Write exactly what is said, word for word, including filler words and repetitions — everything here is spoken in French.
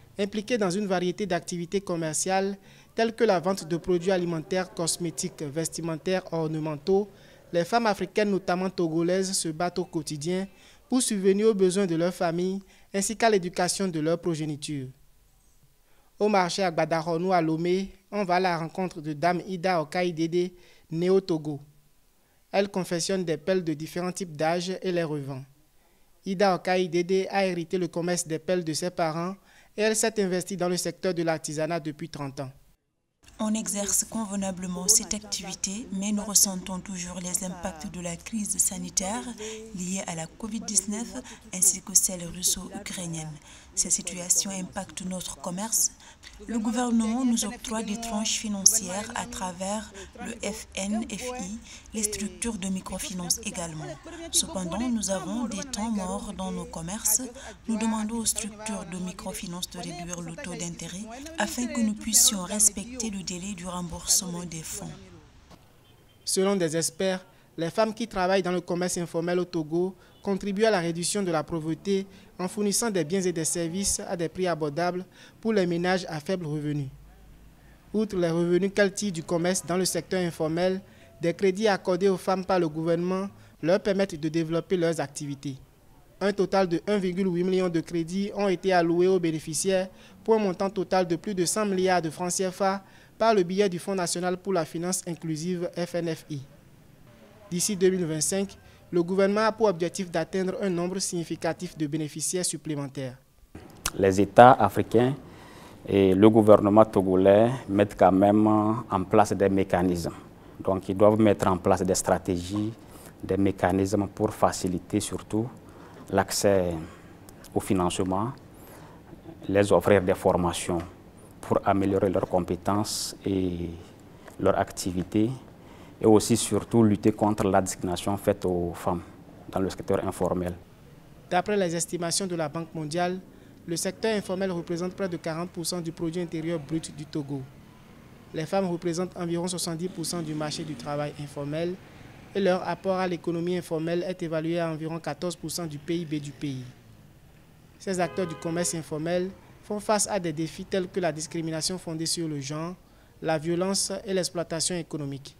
Impliquées dans une variété d'activités commerciales telles que la vente de produits alimentaires, cosmétiques, vestimentaires, ornementaux, les femmes africaines, notamment togolaises, se battent au quotidien pour subvenir aux besoins de leur famille ainsi qu'à l'éducation de leur progéniture. Au marché à Gbadaronou à Lomé, on va à la rencontre de Dame Ida Okaïdédé, née au Togo. Elle confectionne des pelles de différents types d'âge et les revend. Ida Okaïdédé a hérité le commerce des pelles de ses parents et elle s'est investie dans le secteur de l'artisanat depuis trente ans. On exerce convenablement cette activité, mais nous ressentons toujours les impacts de la crise sanitaire liée à la covid dix-neuf ainsi que celle russo-ukrainienne. Ces situations impactent notre commerce. Le gouvernement nous octroie des tranches financières à travers le F N F I, les structures de microfinance également. Cependant, nous avons des temps morts dans nos commerces. Nous demandons aux structures de microfinance de réduire le taux d'intérêt afin que nous puissions respecter le délai du remboursement des fonds. Selon des experts, les femmes qui travaillent dans le commerce informel au Togo contribuent à la réduction de la pauvreté en fournissant des biens et des services à des prix abordables pour les ménages à faible revenu. Outre les revenus qu'elles tirent du commerce dans le secteur informel, des crédits accordés aux femmes par le gouvernement leur permettent de développer leurs activités. Un total de un virgule huit million de crédits ont été alloués aux bénéficiaires pour un montant total de plus de cent milliards de francs C F A par le biais du Fonds national pour la finance inclusive F N F I. D'ici deux mille vingt-cinq, le gouvernement a pour objectif d'atteindre un nombre significatif de bénéficiaires supplémentaires. Les États africains et le gouvernement togolais mettent quand même en place des mécanismes. Donc ils doivent mettre en place des stratégies, des mécanismes pour faciliter surtout l'accès au financement, les offrir des formations pour améliorer leurs compétences et leur activité, et aussi surtout lutter contre la discrimination faite aux femmes dans le secteur informel. D'après les estimations de la Banque mondiale, le secteur informel représente près de quarante pour cent du produit intérieur brut du Togo. Les femmes représentent environ soixante-dix pour cent du marché du travail informel et leur apport à l'économie informelle est évalué à environ quatorze pour cent du P I B du pays. Ces acteurs du commerce informel font face à des défis tels que la discrimination fondée sur le genre, la violence et l'exploitation économique.